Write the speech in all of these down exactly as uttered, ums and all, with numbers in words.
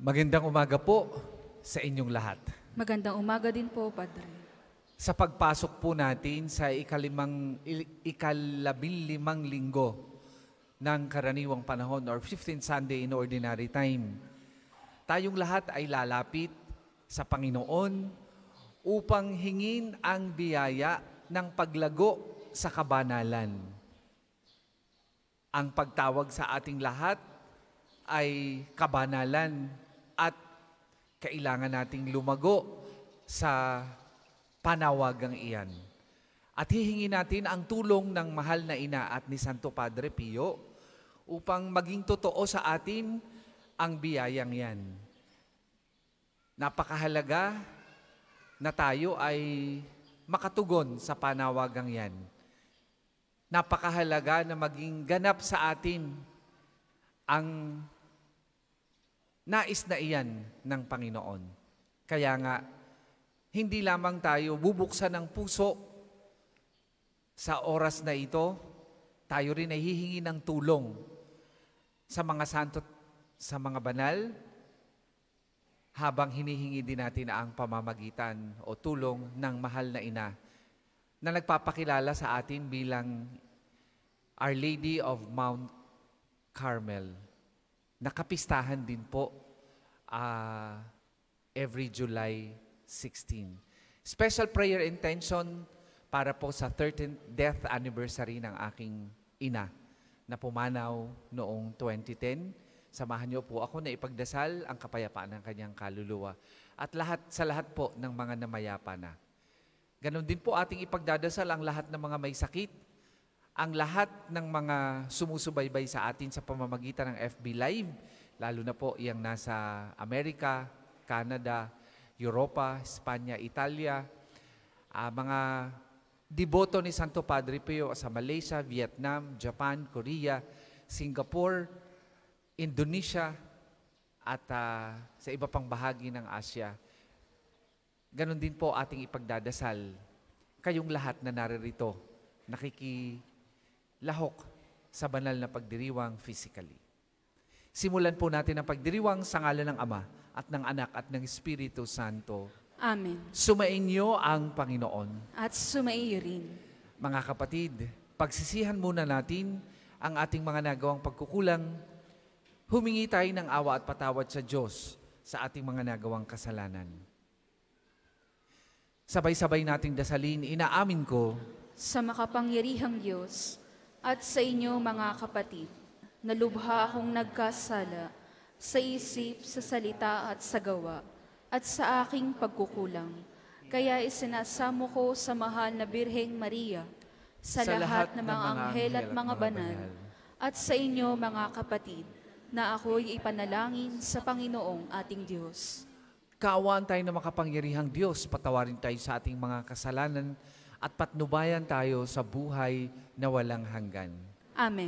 Magandang umaga po sa inyong lahat. Magandang umaga din po, Padre. Sa pagpasok po natin sa ikalimang, ikalabinlimang linggo ng karaniwang panahon or fifteenth Sunday in Ordinary Time, tayong lahat ay lalapit sa Panginoon upang hingin ang biyaya ng paglago sa kabanalan. Ang pagtawag sa ating lahat ay kabanalan at kailangan nating lumago sa panawagang iyan. At hihingi natin ang tulong ng mahal na ina at ni Santo Padre Pio upang maging totoo sa atin ang biyayang yan. Napakahalaga na tayo ay makatugon sa panawagang yan. Napakahalaga na maging ganap sa atin ang nais na iyan ng Panginoon. Kaya nga, hindi lamang tayo bubuksan ng puso sa oras na ito, tayo rin ay hihingi ng tulong sa mga santo, sa mga banal, habang hinihingi din natin ang pamamagitan o tulong ng mahal na ina na nagpapakilala sa atin bilang Our Lady of Mount Carmel. Nakapistahan din po uh, every July sixteenth. Special prayer intention para po sa thirteenth death anniversary ng aking ina na pumanaw noong twenty ten. Samahan niyo po ako na ipagdasal ang kapayapaan ng kanyang kaluluwa at lahat sa lahat po ng mga namayapa na. Ganon din po ating ipagdadasal ang lahat ng mga may sakit, ang lahat ng mga sumusubaybay sa atin sa pamamagitan ng F B Live, lalo na po yung nasa Amerika, Canada, Europa, Espanya, Italia, uh, mga deboto ni Santo Padre Pio sa Malaysia, Vietnam, Japan, Korea, Singapore, Indonesia, at uh, sa iba pang bahagi ng Asia. Ganon din po ating ipagdadasal. Kayong lahat na naririto, nakiki lahok sa banal na pagdiriwang physically. Simulan po natin ang pagdiriwang sa ngalan ng Ama at ng Anak at ng Espiritu Santo. Amen. Sumainyo ang Panginoon. At sumaiyo rin. Mga kapatid, pagsisihan muna natin ang ating mga nagawang pagkukulang. Humingi tayo ng awa at patawad sa Diyos sa ating mga nagawang kasalanan. Sabay-sabay nating dasalin, inaamin ko sa makapangyarihang Diyos at sa inyo mga kapatid, na lubha akong nagkasala sa isip, sa salita at sa gawa, at sa aking pagkukulang. Kaya isinasamo ko sa mahal na Birheng Maria, sa, sa lahat ng mga anghel at mga banal, at sa inyo mga kapatid, na ako'y ipanalangin sa Panginoong ating Diyos. Kaawaan tayo na makapangyarihang Diyos, patawarin tayo sa ating mga kasalanan, at patnubayan tayo sa buhay na walang hanggan. Amen.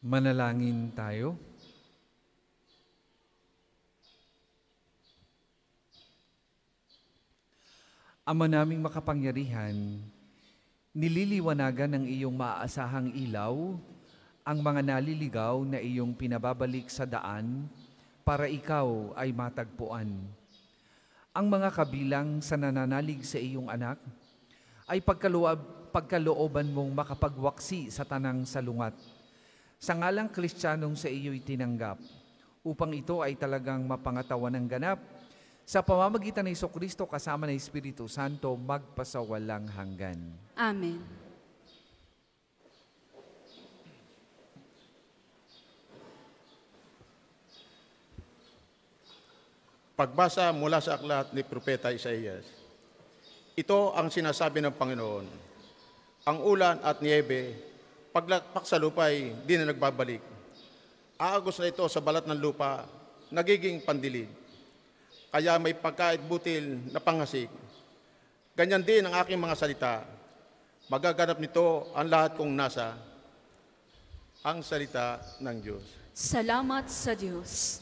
Manalangin tayo. Ama naming makapangyarihan, nililiwanagan ng iyong maaasahang ilaw ang mga naliligaw na iyong pinababalik sa daan para ikaw ay matagpuan. Ang mga kabilang sa nananalig sa iyong anak ay pagkaloob, pagkalooban mong makapagwaksi sa tanang salungat. Sa ngalang Kristiyanong sa iyo'y tinanggap, upang ito ay talagang mapangatawan ng ganap, sa pamamagitan ng Jesucristo kasama ng Espiritu Santo, magpasawalang hanggan. Amen. Pagbasa mula sa aklat ni Propeta Isaías. Ito ang sinasabi ng Panginoon. Ang ulan at niyebe, paglakpak sa lupa'y di na nagbabalik. Aagos na ito sa balat ng lupa, nagiging pandilig. Kaya may pagkait butil na panghasik. Ganyan din ang aking mga salita. Magaganap nito ang lahat kong nasa. Ang salita ng Diyos. Salamat sa Diyos.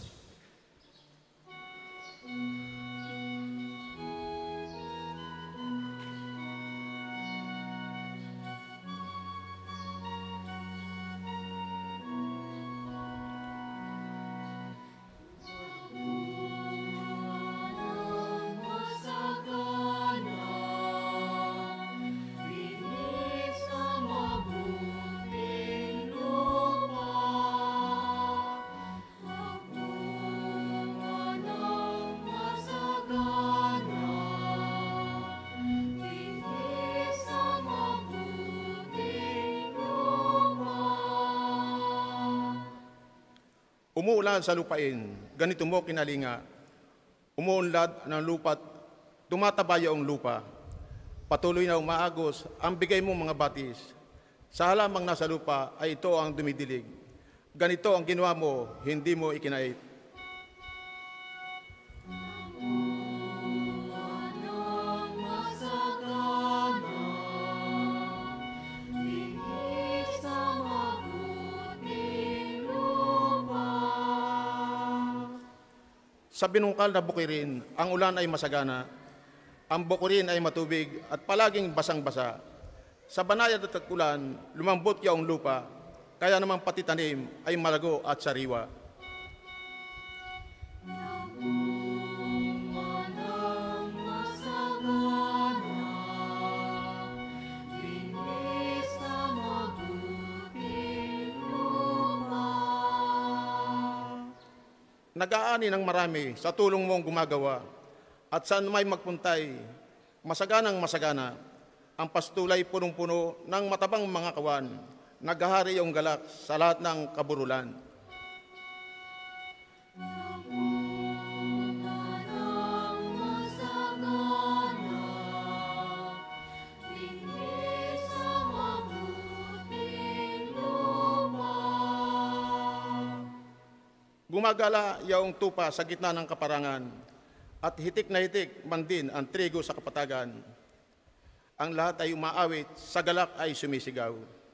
Umuulan sa lupain, ganito mo kinalinga. Umuunlad ng lupa't tumataba ang lupa. Patuloy na umaagos ang bigay mong mga batis. Sa halamang nasa lupa ay ito ang dumidilig. Ganito ang ginawa mo, hindi mo ikinait. Sa binungkal na bukirin, ang ulan ay masagana, ang bukirin ay matubig at palaging basang-basa. Sa banayad at tagkulan, lumambot yaong lupa, kaya naman pati tanim ay malago at sariwa. Nag-aani ng marami sa tulong mong gumagawa at saan may magpuntay, masaganang masagana, ang pastulay punong-puno ng matabang mga kawan, naghahari yung galak sa lahat ng kaburulan. Gumagala yaong tupa sa gitna ng kaparangan at hitik na hitik man din ang trigo sa kapatagan. Ang lahat ay umaawit, sa galak ay sumisigaw.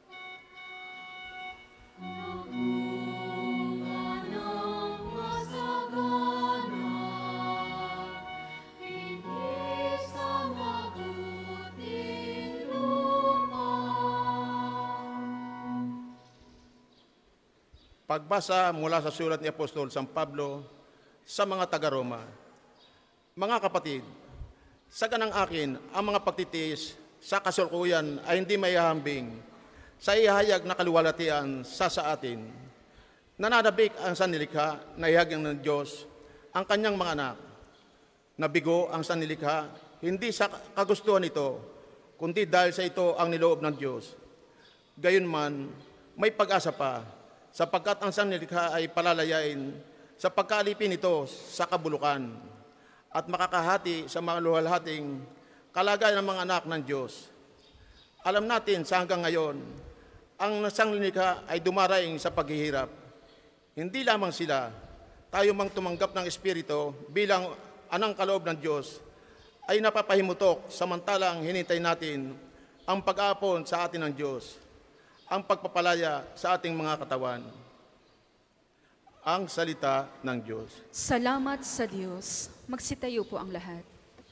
Pagbasa mula sa sulat ni Apostol San Pablo sa mga taga-Roma. Mga kapatid, sa ganang akin, ang mga pagtitiis sa kasalukuyan ay hindi mayahambing sa ihayag na kaluwalhatian sa sa atin. Nananabik ang sanlilikha na ihaging ng Diyos ang kanyang mga anak. Nabigo ang sanlilikha hindi sa kagustuhan nito, kundi dahil sa ito ang niloob ng Diyos. Gayunman, may pag-asa pa, sapagkat ang sanlilikha ay palalayain sa pagkaalipin nito sa kabulukan at makakahati sa mga luwalhating kalagayan ng mga anak ng Diyos. Alam natin sa hanggang ngayon, ang sanlilikha ay dumaraing sa paghihirap. Hindi lamang sila, tayo mang tumanggap ng Espiritu bilang anang kaloob ng Diyos, ay napapahimutok samantalang hinintay natin ang pag-aapon sa atin ng Diyos, ang pagpapalaya sa ating mga katawan. ang salita ng Diyos. Salamat sa Diyos. Magsitayo po ang lahat.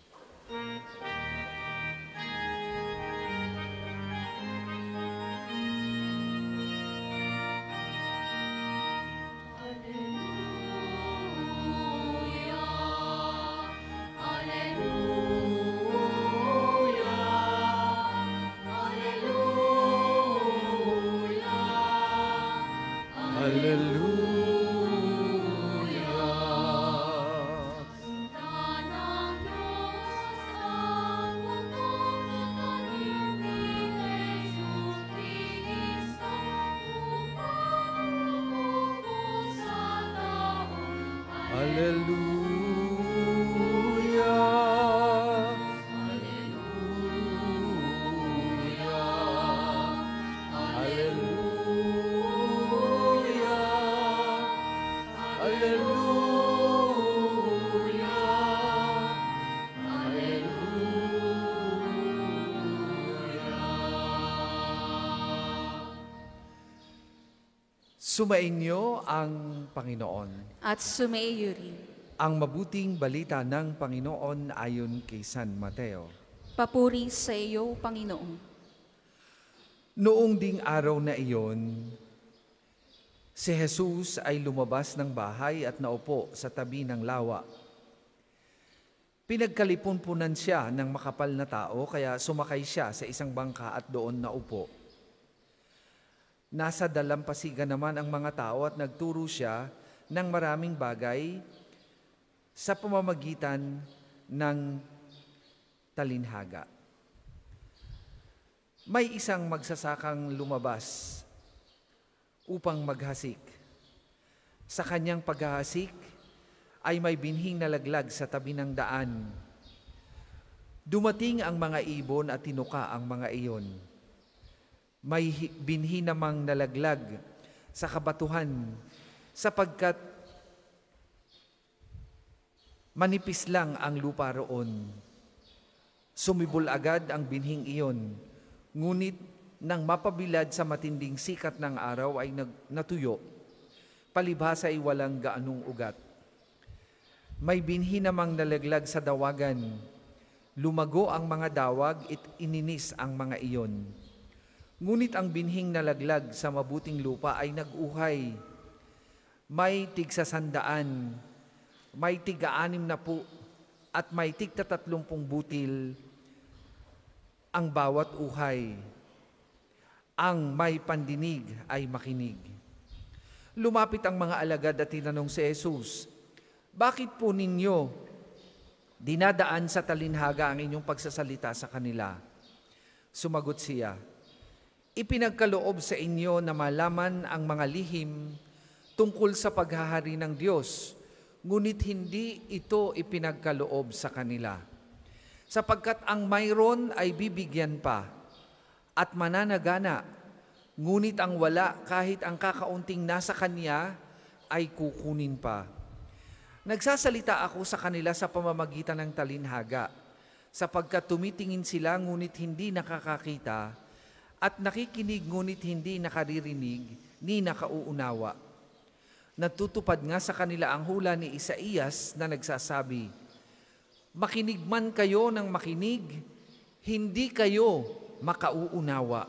Sumainyo ang Panginoon. At sumaiyo rin. Ang mabuting balita ng Panginoon ayon kay San Mateo. Papuri sa iyo, Panginoon. Noong ding araw na iyon, si Jesus ay lumabas ng bahay at naupo sa tabi ng lawa. Pinagkalipon-punan siya ng makapal na tao, kaya sumakay siya sa isang bangka at doon naupo. Nasa dalampasigan naman ang mga tao at nagturo siya ng maraming bagay sa pamamagitan ng talinhaga. May isang magsasakang lumabas upang maghasik. Sa kanyang paghahasik ay may binhing nalaglag sa tabi ng daan. Dumating ang mga ibon at tinuka ang mga iyon. May binhi namang nalaglag sa kabatuhan sapagkat manipis lang ang lupa roon. Sumibol agad ang binhing iyon, ngunit nang mapabilad sa matinding sikat ng araw ay natuyo, palibhasa ay walang gaanong ugat. May binhi namang nalaglag sa dawagan, lumago ang mga dawag at ininis ang mga iyon. Ngunit ang binhing nalaglag sa mabuting lupa ay nag-uhay. May tigsasandaan, may tiga-anim na po, at may tigtatatlongpong butil ang bawat uhay. Ang may pandinig ay makinig. Lumapit ang mga alagad at tinanong si Jesus, "Bakit po ninyo dinadaan sa talinhaga ang inyong pagsasalita sa kanila?" Sumagot siya, "Ipinagkaloob sa inyo na malaman ang mga lihim tungkol sa paghahari ng Diyos, ngunit hindi ito ipinagkaloob sa kanila. Sapagkat ang mayroon ay bibigyan pa at mananagana, ngunit ang wala kahit ang kakaunting nasa kanya ay kukunin pa. Nagsasalita ako sa kanila sa pamamagitan ng talinhaga, sapagkat tumitingin sila ngunit hindi nakakakita, at nakikinig ngunit hindi nakaririnig ni nakauunawa. Natutupad nga sa kanila ang hula ni Isaías na nagsasabi, "Makinig man kayo ng makinig, hindi kayo makauunawa.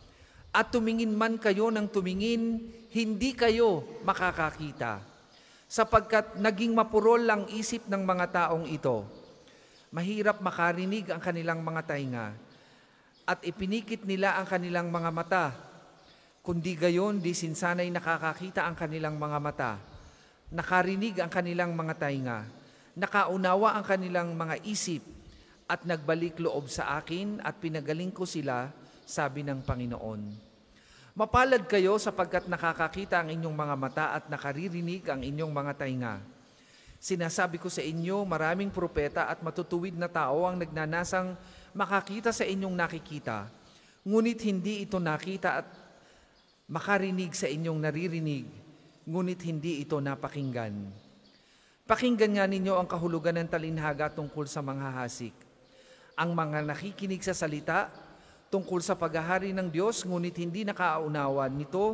At tumingin man kayo ng tumingin, hindi kayo makakakita. Sapagkat naging mapurol ang isip ng mga taong ito. Mahirap makarinig ang kanilang mga tainga, at ipinikit nila ang kanilang mga mata. Kundi gayon, di sinsanay nakakakita ang kanilang mga mata, nakarinig ang kanilang mga tainga, nakaunawa ang kanilang mga isip, at nagbalik loob sa akin at pinagaling ko sila, sabi ng Panginoon. Mapalad kayo sapagkat nakakakita ang inyong mga mata at nakaririnig ang inyong mga tainga. Sinasabi ko sa inyo, maraming propeta at matutuwid na tao ang nagnanasang makakita sa inyong nakikita, ngunit hindi ito nakita, at makarinig sa inyong naririnig, ngunit hindi ito napakinggan. Pakinggan nga ninyo ang kahulugan ng talinhaga tungkol sa manghahasik. Ang mga nakikinig sa salita tungkol sa paghahari ng Diyos, ngunit hindi nakaunawa nito,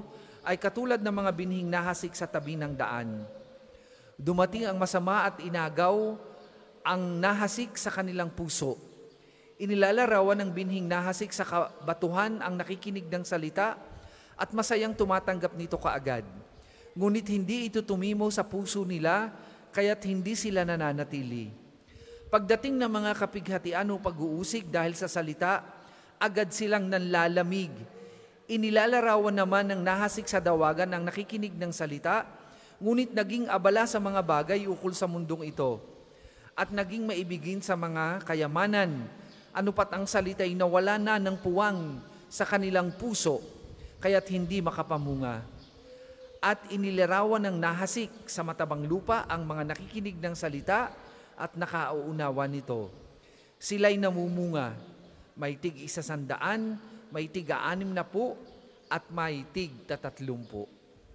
ay katulad ng mga binhing nahasik sa tabi ng daan. Dumating ang masama at inagaw ang nahasik sa kanilang puso. Inilalarawan ng binhing nahasik sa kabatuhan ang nakikinig ng salita at masayang tumatanggap nito kaagad. Ngunit hindi ito tumimo sa puso nila, kaya't hindi sila nananatili. Pagdating ng mga kapighatian o pag-uusig dahil sa salita, agad silang nanlalamig. Inilalarawan naman ng nahasik sa dawagan ang nakikinig ng salita, ngunit naging abala sa mga bagay ukol sa mundong ito, at naging maibigin sa mga kayamanan, ano pat ang salita'y nawala na ng puwang sa kanilang puso, kaya't hindi makapamunga. At inilarawan ng nahasik sa matabang lupa ang mga nakikinig ng salita at nakauunawa nito. Sila'y namumunga, may tig isasandaan, may tig aanim na po, at may tig tatatlumpo.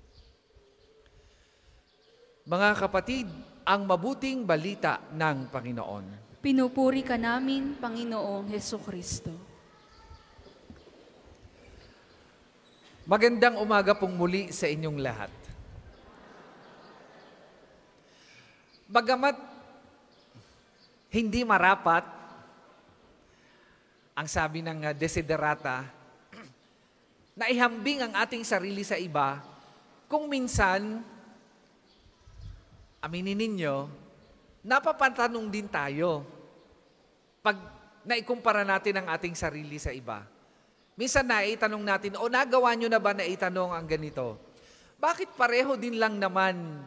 Mga kapatid, ang mabuting balita ng Panginoon. Pinupuri ka namin, Panginoong Hesukristo. Magandang umaga pong muli sa inyong lahat. Bagamat hindi marapat, ang sabi ng uh, desiderata, na ihambing ang ating sarili sa iba, kung minsan, aminin ninyo, napapatanong din tayo pag naikumpara natin ang ating sarili sa iba. Minsan naitanong natin, o nagawa nyo na ba na itanong ang ganito? Bakit pareho din lang naman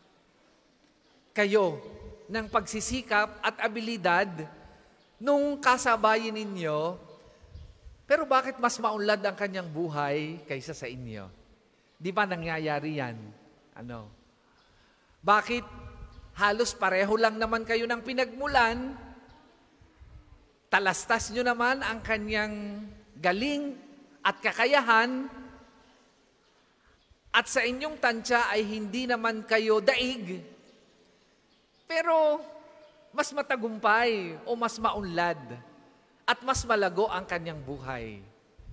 kayo ng pagsisikap at abilidad nung kasabayin ninyo, pero bakit mas maunlad ang kanyang buhay kaysa sa inyo? Di ba nangyayari yan? Ano? Bakit halos pareho lang naman kayo ng pinagmulan, talastas nyo naman ang kanyang galing at kakayahan, at sa inyong tansya ay hindi naman kayo daig, pero mas matagumpay o mas maunlad at mas malago ang kanyang buhay.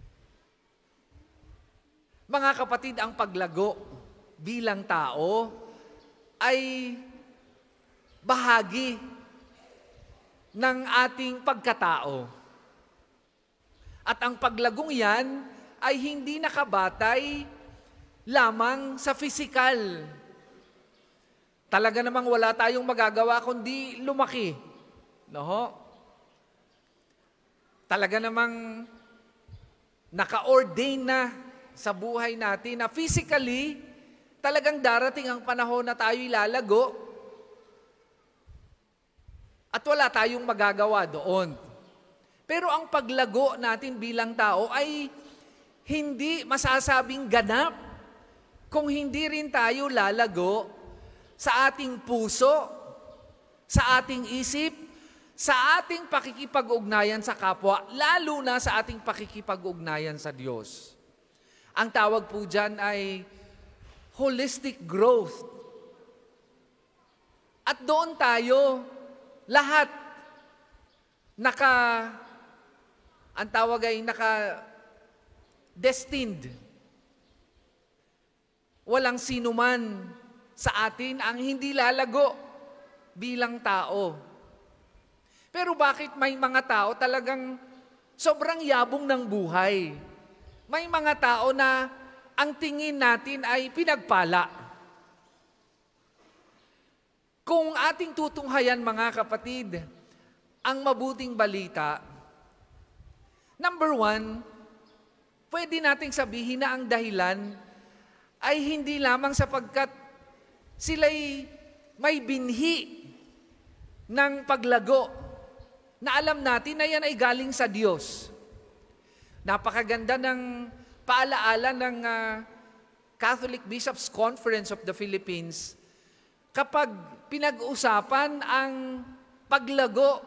Mga kapatid, ang paglago bilang tao ay bahagi ng ating pagkatao. At ang paglagong yan ay hindi nakabatay lamang sa pisikal. Talaga namang wala tayong magagawa kundi lumaki. No? Talaga namang naka-ordain na sa buhay natin na physically, talagang darating ang panahon na tayo ilalago at wala tayong magagawa doon. Pero ang paglago natin bilang tao ay hindi masasabing ganap kung hindi rin tayo lalago sa ating puso, sa ating isip, sa ating pakikipag-ugnayan sa kapwa, lalo na sa ating pakikipag-ugnayan sa Diyos. Ang tawag po dyan ay holistic growth. At doon tayo lahat naka, ang tawag ay naka-destined. Walang sino man sa atin ang hindi lalago bilang tao. Pero bakit may mga tao talagang sobrang yabong ng buhay? May mga tao na ang tingin natin ay pinagpala. Kung ating tutunghayan, mga kapatid, ang mabuting balita, number one, pwede nating sabihin na ang dahilan ay hindi lamang sapagkat sila'y may binhi ng paglago na alam natin na yan ay galing sa Diyos. Napakaganda ng paalaala ng uh, Catholic Bishops' Conference of the Philippines kapag pinag-usapan ang paglago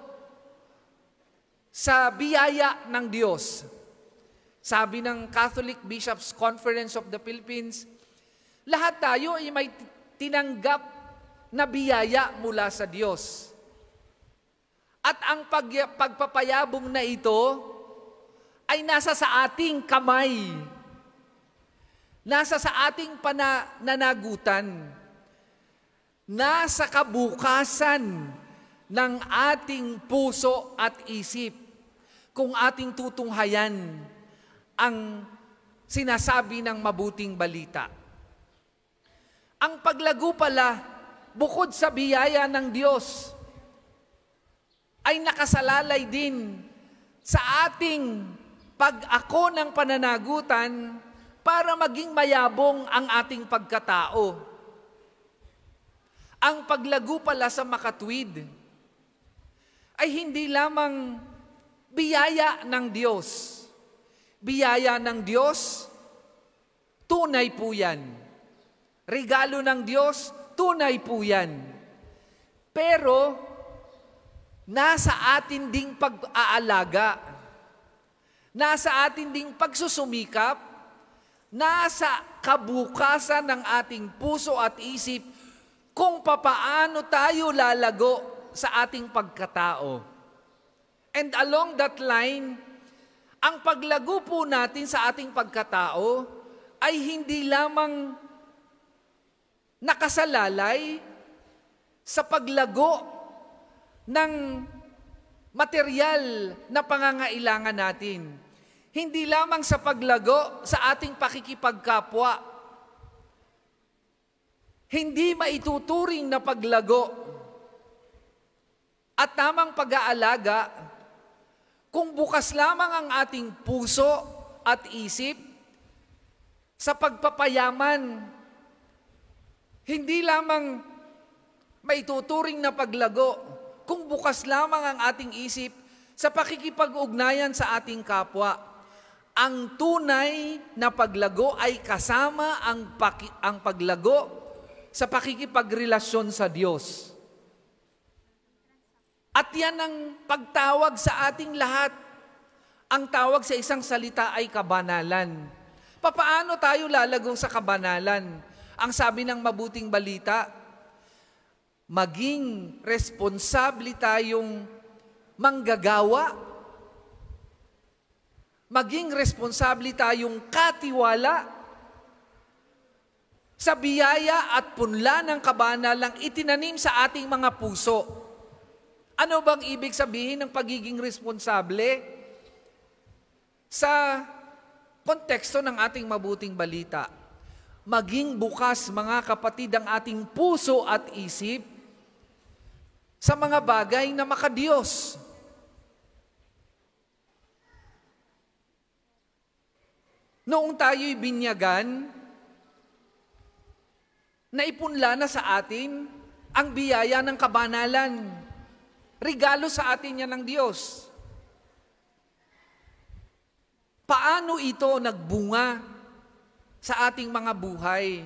sa biyaya ng Diyos. Sabi ng Catholic Bishops' Conference of the Philippines, lahat tayo ay may tinanggap na biyaya mula sa Diyos. At ang pag, pagpapayabong na ito ay nasa sa ating kamay. nasa sa ating pananagutan, nasa kabukasan ng ating puso at isip kung ating tutunghayan ang sinasabi ng mabuting balita. Ang paglago pala, bukod sa biyaya ng Diyos, ay nakasalalay din sa ating pag-ako ng pananagutan para maging mayabong ang ating pagkatao. Ang paglago pala sa makatwid ay hindi lamang biyaya ng Diyos. Biyaya ng Diyos, tunay po yan. Regalo ng Diyos, tunay po yan. Pero, nasa atin ding pag-aalaga, nasa atin ding pagsusumikap, nasa kabukasan ng ating puso at isip kung papaano tayo lalago sa ating pagkatao. And along that line, ang paglago po natin sa ating pagkatao ay hindi lamang nakasalalay sa paglago ng material na pangangailangan natin. Hindi lamang sa paglago sa ating pakikipagkapwa. Hindi maituturing na paglago at tamang pag-aalaga kung bukas lamang ang ating puso at isip sa pagpapayaman. Hindi lamang maituturing na paglago kung bukas lamang ang ating isip sa pakikipag-ugnayan sa ating kapwa. Ang tunay na paglago ay kasama ang, paki- ang paglago sa pakikipagrelasyon sa Diyos. At yan ang pagtawag sa ating lahat. Ang tawag sa isang salita ay kabanalan. Papaano tayo lalago sa kabanalan? Ang sabi ng mabuting balita, maging responsable tayong manggagawa, maging responsable tayong katiwala sa biyaya at punla ng kabanalang itinanim sa ating mga puso. Ano bang ibig sabihin ng pagiging responsable? Sa konteksto ng ating mabuting balita, maging bukas, mga kapatid, ang ating puso at isip sa mga bagay na makadiyos. Noong tayo'y binyagan, naipunla na sa atin ang biyaya ng kabanalan. Regalo sa atin yan ng Diyos. Paano ito nagbunga sa ating mga buhay?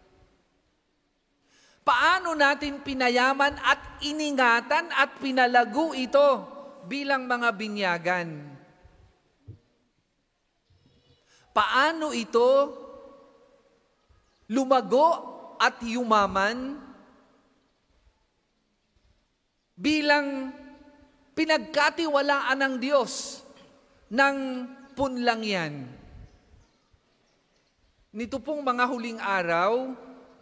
Paano natin pinayaman at iningatan at pinalago ito bilang mga binyagan? Paano ito lumago at yumaman bilang pinagkatiwalaan ng Diyos ng punlang yan? Nito pong mga huling araw,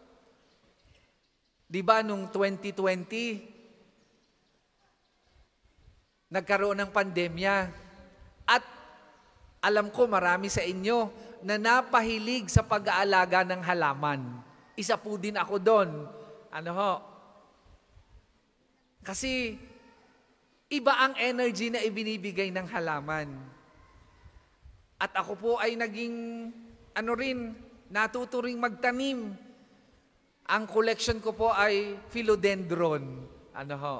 di ba nung twenty twenty, nagkaroon ng pandemya at alam ko marami sa inyo na napahilig sa pag-aalaga ng halaman. Isa po din ako doon. Ano ho? Kasi iba ang energy na ibinibigay ng halaman. At ako po ay naging, ano rin, natuto ring magtanim. Ang collection ko po ay philodendron. Ano ho?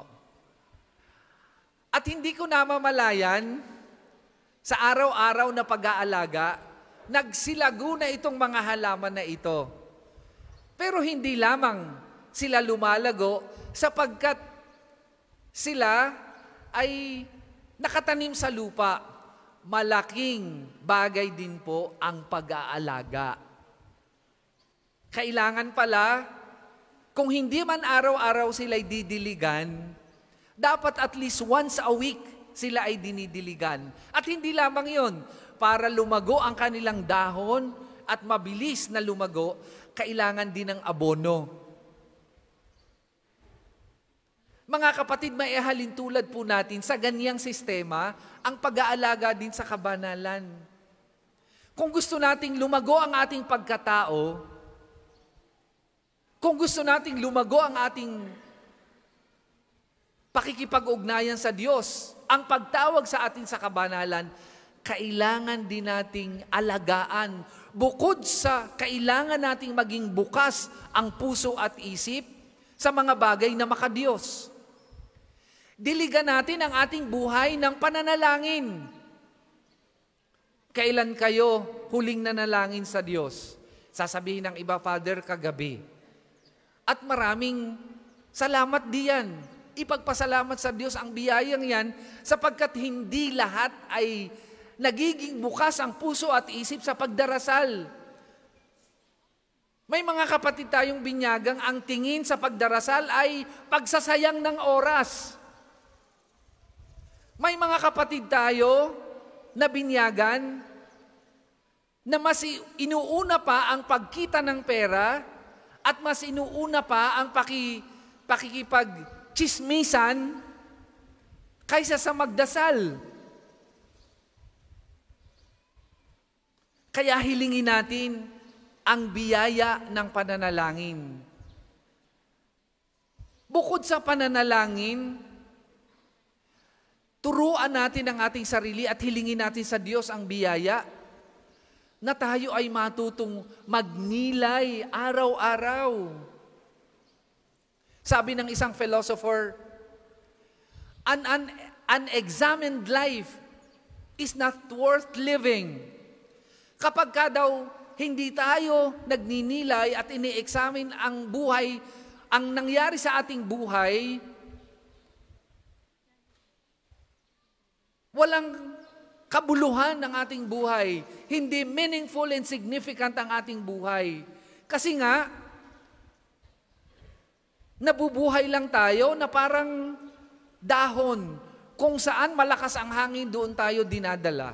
At hindi ko namamalayan, sa araw-araw na pag-aalaga, nagsilago na itong mga halaman na ito. Pero hindi lamang sila lumalago sapagkat sila ay nakatanim sa lupa. Malaking bagay din po ang pag-aalaga. Kailangan pala, kung hindi man araw-araw sila'y didiligan, dapat at least once a week sila ay dinidiligan. At hindi lamang yon, para lumago ang kanilang dahon at mabilis na lumago, kailangan din ng abono. Mga kapatid, may ihalin tulad po natin sa ganyang sistema ang pag-aalaga din sa kabanalan. Kung gusto nating lumago ang ating pagkatao, kung gusto nating lumago ang ating pakikipag-ugnayan sa Diyos, ang pagtawag sa atin sa kabanalan, kailangan din nating alagaan. Bukod sa kailangan nating maging bukas ang puso at isip sa mga bagay na makadiyos. Diligan natin ang ating buhay ng pananalangin. Kailan kayo huling nanalangin sa Diyos? Sasabihin ng iba, Father, kagabi. At maraming salamat diyan. Ipagpasalamat sa Diyos ang biyayang yan sapagkat hindi lahat ay nagiging bukas ang puso at isip sa pagdarasal. May mga kapatid tayong binyagang ang tingin sa pagdarasal ay pagsasayang ng oras. May mga kapatid tayo na binyagan na mas inuuna pa ang pagkita ng pera at mas inuuna pa ang paki, pakikipag-chismisan kaysa sa magdasal. Kaya hilingin natin ang biyaya ng pananalangin. Bukod sa pananalangin, turuan natin ang ating sarili at hilingin natin sa Diyos ang biyaya na tayo ay matutong magnilay araw-araw. Sabi ng isang philosopher, an un- unexamined life is not worth living. Kapag ka daw hindi tayo nagninilay at ini-examine ang buhay, ang nangyari sa ating buhay, walang kabuluhan ng ating buhay. Hindi meaningful and significant ang ating buhay. Kasi nga, nabubuhay lang tayo na parang dahon. Kung saan malakas ang hangin, doon tayo dinadala.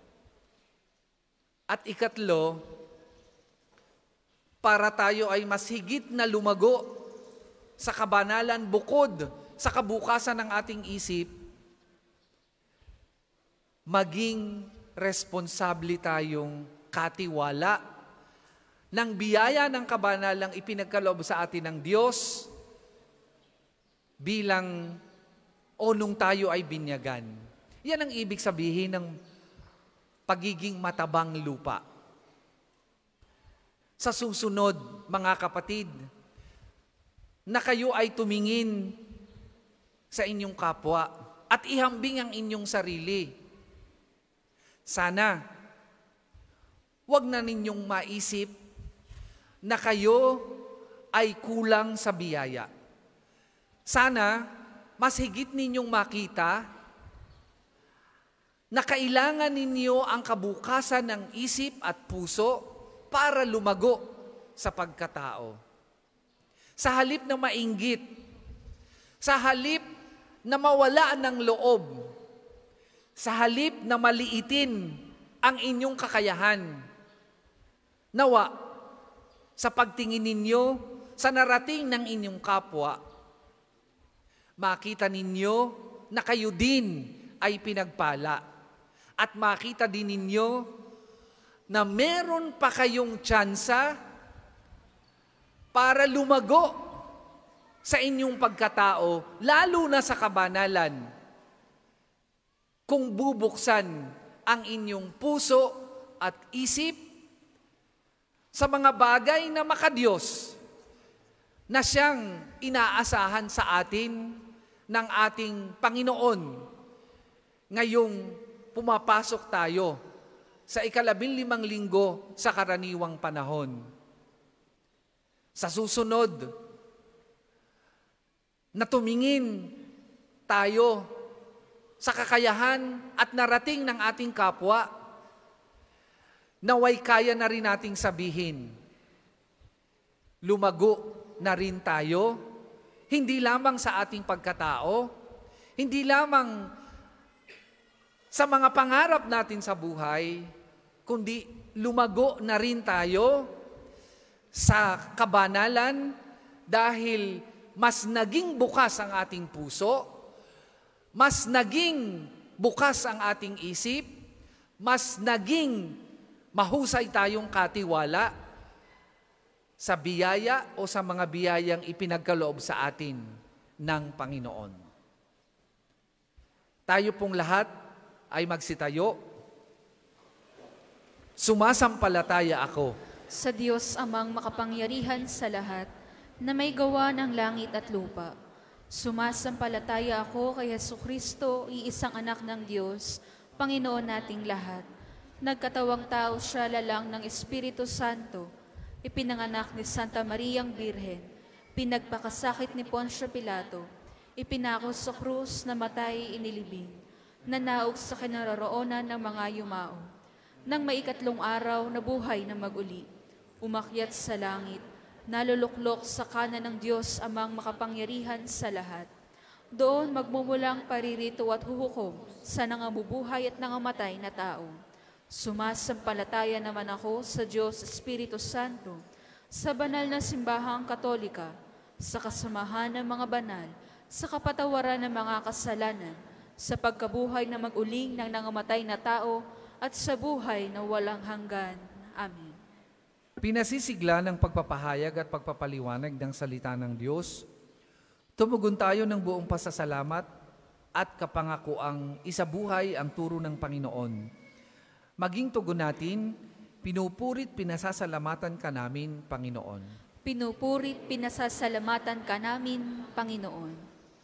At ikatlo, para tayo ay mas higit na lumago sa kabanalan bukod sa kabukasan ng ating isip, maging responsable tayong katiwala ng biyaya ng kabanalang ipinagkaloob sa atin ng Diyos bilang o nung tayo ay binyagan. Yan ang ibig sabihin ng pagiging matabang lupa. Sa susunod, mga kapatid, na kayo ay tumingin sa inyong kapwa at ihambing ang inyong sarili. Sana, wag na ninyong maisip na kayo ay kulang sa biyaya. Sana, mas higit ninyong makita na kailangan ninyo ang kabukasan ng isip at puso para lumago sa pagkatao. Sa halip na mainggit, sa halip na mawala ng loob, sa halip na maliitin ang inyong kakayahan, nawa, sa pagtingin ninyo sa narating ng inyong kapwa, makita ninyo na kayo din ay pinagpala at makita din ninyo na meron pa kayong tsansa para lumago sa inyong pagkatao, lalo na sa kabanalan, kung bubuksan ang inyong puso at isip sa mga bagay na makadiyos na siyang inaasahan sa atin ng ating Panginoon ngayong pumapasok tayo sa ikalabing limang linggo sa karaniwang panahon. Sa susunod, na tumingin tayo sa kakayahan at narating ng ating kapwa, naway kaya na rin nating sabihin, lumago na rin tayo, hindi lamang sa ating pagkatao, hindi lamang sa mga pangarap natin sa buhay, kundi lumago na rin tayo sa kabanalan dahil mas naging bukas ang ating puso, mas naging bukas ang ating isip, mas naging mahusay tayong katiwala sa biyaya o sa mga biyayang ipinagkaloob sa atin ng Panginoon. Tayo pong lahat ay magsitayo. Sumasampalataya ako Sa Diyos amang makapangyarihan sa lahat, na may gawa ng langit at lupa. Sumasampalataya ako kay Jesucristo, iisang anak ng Diyos, Panginoon nating lahat. Nagkatawang tao siya lalang ng Espiritu Santo, ipinanganak ni Santa Mariang Birhen, pinagpakasakit ni Poncio Pilato, ipinako sa krus, namatay, inilibing, nanaog sa kinaroroonan ng mga yumao. Nang maikatlong araw, nabuhay na maguli, umakyat sa langit, naluluklok sa kanan ng Diyos amang makapangyarihan sa lahat. Doon magmumulang paririto at huhukom sa nangabubuhay at nangamatay na tao. Sumasampalataya naman ako sa Diyos Espiritu Santo, sa banal na simbahang katolika, sa kasamahan ng mga banal, sa kapatawaran ng mga kasalanan, sa pagkabuhay na mag-uling ng nangamatay na tao, at sa buhay na walang hanggan. Amen. Pinasisigla ng pagpapahayag at pagpapaliwanag ng salita ng Diyos, tumugon tayo ng buong pasasalamat at kapangakuang isabuhay ang turo ng Panginoon. Maging tugon natin, pinupurit pinasasalamatan ka namin, Panginoon. Pinupurit pinasasalamatan ka namin, Panginoon.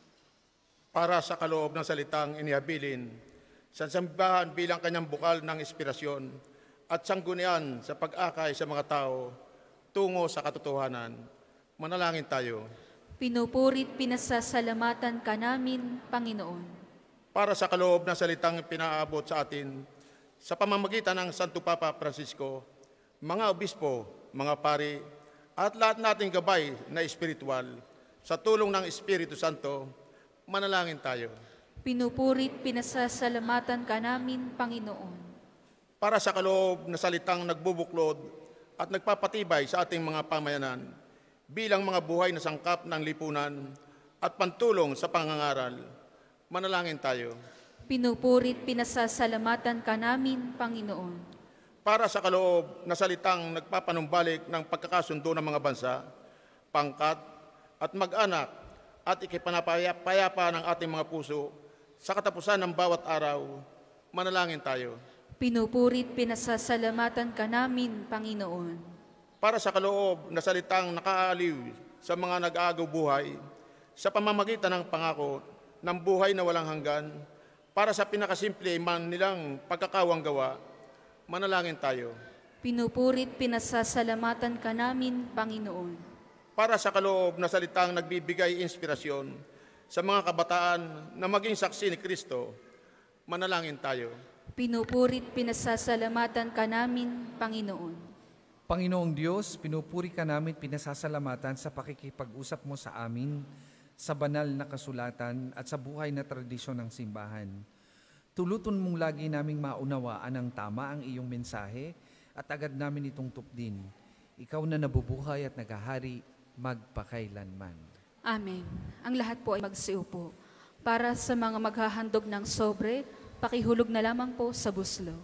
Para sa kaloob ng salitang inihabilin, sa sambahan bilang kanyang bukal ng inspirasyon at sanggunian sa pag-akay sa mga tao tungo sa katotohanan, manalangin tayo. Pinupurit pinasasalamatan ka namin, Panginoon. Para sa kaloob ng salitang pinaabot sa atin, sa pamamagitan ng Santo Papa Francisco, mga obispo, mga pari, at lahat nating gabay na espiritual, sa tulong ng Espiritu Santo, manalangin tayo. Pinupurit pinasasalamatan ka namin, Panginoon. Para sa kaloob na salitang nagbubuklod at nagpapatibay sa ating mga pamayanan, bilang mga buhay na sangkap ng lipunan at pantulong sa pangangaral, manalangin tayo. Pinupurit pinasasalamatan ka namin, Panginoon. Para sa kaloob na salitang nagpapanumbalik ng pagkakasundo ng mga bansa, pangkat at mag-anak at ikipanapayapa ng ating mga puso sa katapusan ng bawat araw, manalangin tayo. Pinupurit pinasasalamatan ka namin, Panginoon. Para sa kaloob na salitang nakaaliw sa mga nag-aagaw buhay, sa pamamagitan ng pangako ng buhay na walang hanggan, para sa pinakasimple man nilang pagkakawang gawa, manalangin tayo. Pinupurit pinasasalamatan ka namin, Panginoon. Para sa kaloob na salitang nagbibigay inspirasyon sa mga kabataan na maging saksi ni Kristo, manalangin tayo. Pinupurit pinasasalamatan ka namin, Panginoon. Panginoong Diyos, pinupuri ka namin pinasasalamatan sa pakikipag-usap mo sa amin, sa banal na kasulatan at sa buhay na tradisyon ng simbahan. Tuluton mong lagi naming maunawaan ang tama ang iyong mensahe at agad namin itong tupdin. Ikaw na nabubuhay at naghahari magpakailanman. Amen. Ang lahat po ay magsiupo. Para sa mga maghahandog ng sobre, pakihulog na lamang po sa buslo.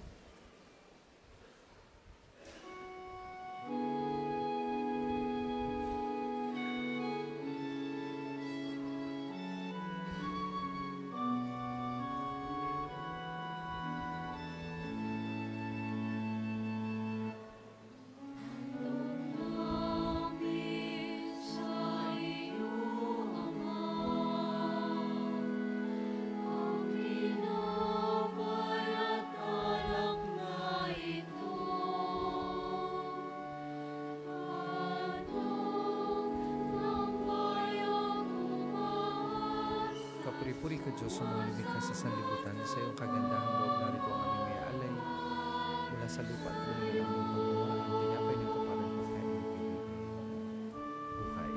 Kapuri-puri ka Diyos sa mga lilikha sa sanlibutan, sa iyong kagandahang loob narito ang aming may alay, mula sa lupa at mula ng aming paggawa, ang tinapay nito para pagkain. Buhay.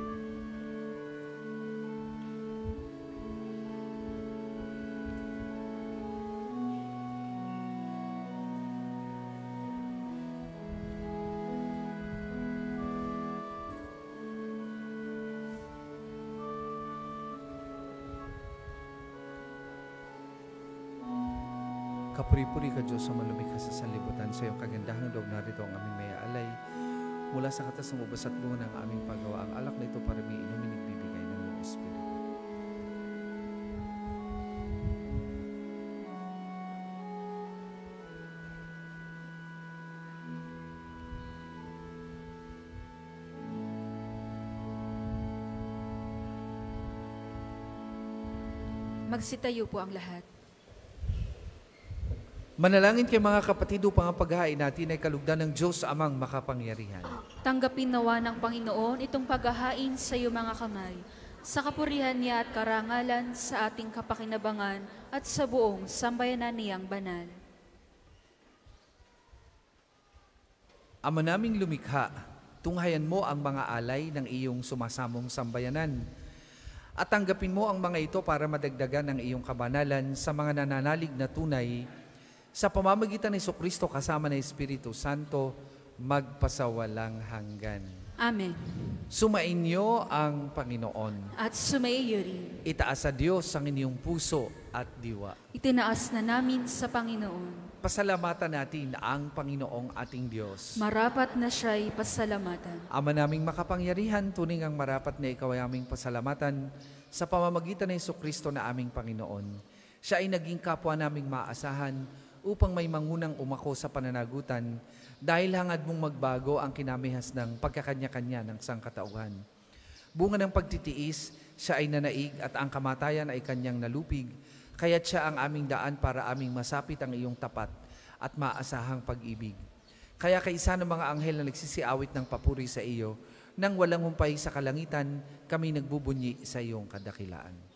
Kapuri-puri ka Diyos sa malumikha sa sanlibutan. Sa iyong kagandahang loob narito ang aming may alay. Mula sa katas ng ubas at buho ng aming paggawa, ang alak na ito para may inumin nagbibigay ng iyong Espiritu. Magsitayo po ang lahat. Manalangin kay mga kapatid upang ang paghahain natin ay kalugdan ng Diyos amang makapangyarihan. Tanggapin nawa ng Panginoon itong paghahain sa iyo mga kamay, sa kapurihan niya at karangalan sa ating kapakinabangan at sa buong sambayanan niyang banal. Ama naming lumikha, tunghayan mo ang mga alay ng iyong sumasamong sambayanan. At tanggapin mo ang mga ito para madagdagan ang iyong kabanalan sa mga nananalig na tunay sa pamamagitan ni Jesucristo kasama ng Espiritu Santo, magpasawalang hanggan. Amen. Sumainyo ang Panginoon. At sumaiyo rin. Itaas sa Diyos ang inyong puso at diwa. Itinaas na namin sa Panginoon. Pasalamatan natin ang Panginoong ating Diyos. Marapat na siya'y pasalamatan. Ama naming makapangyarihan, tuning ang marapat na ikaw ay aming pasalamatan sa pamamagitan ng Jesucristo na aming Panginoon. Siya ay naging kapwa naming maasahan upang may mangunang umako sa pananagutan dahil hangad mong magbago ang kinamihas ng pagkakanya-kanya ng sangkatauhan. Bunga ng pagtitiis, siya ay nanaig at ang kamatayan ay kanyang nalupig, kaya't siya ang aming daan para aming masapit ang iyong tapat at maasahang pag-ibig. Kaya kaisa ng mga anghel na nagsisiawit ng papuri sa iyo, nang walang humpay sa kalangitan, kami nagbubunyi sa iyong kadakilaan.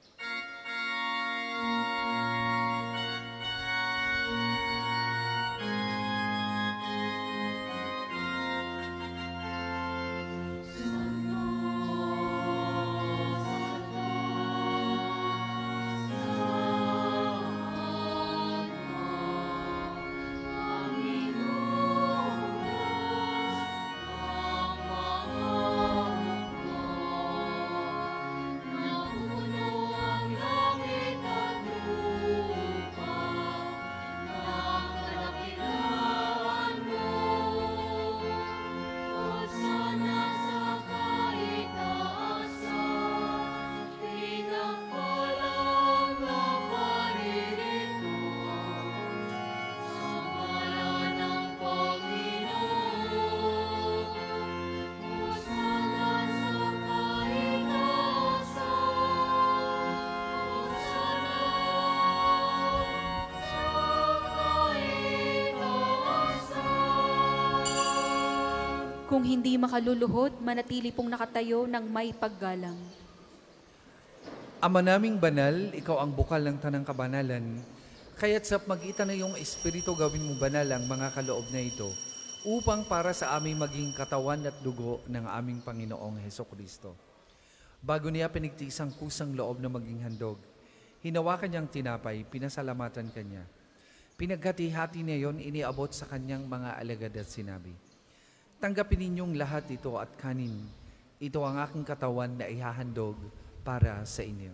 Kung hindi makaluluhod, manatili pong nakatayo ng may paggalang. Ama naming banal, ikaw ang bukal ng tanang kabanalan, kaya't sa magitan na iyong Espiritu gawin mo banal ang mga kaloob na ito, upang para sa aming maging katawan at dugo ng aming Panginoong Hesukristo. Bago niya pinigtisang kusang loob na maging handog, hinawakan niyang tinapay, pinasalamatan kanya. Pinaghati-hati niya yon, iniabot sa kanyang mga alagad at sinabi, tanggapin ninyong lahat ito at kanin. Ito ang aking katawan na ihahandog para sa inyo.